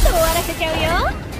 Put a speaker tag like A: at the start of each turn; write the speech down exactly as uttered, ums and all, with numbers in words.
A: 終わらせちゃうよ。